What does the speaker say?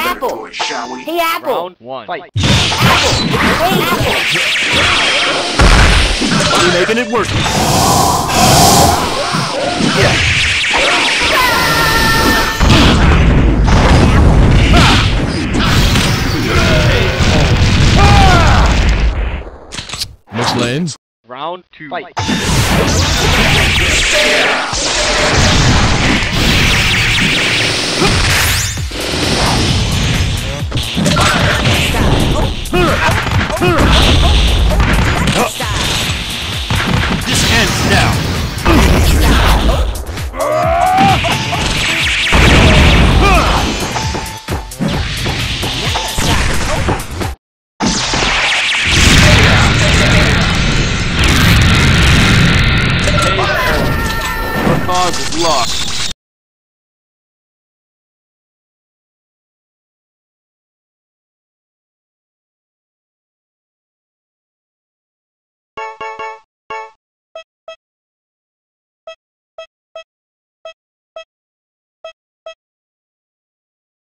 Apple. Shall we? Hey, Apple. Round one. Fight. Apple. Hey, Apple. You're making it work. Next lanes. Round two. Fight. This ends now. Your cause is lost.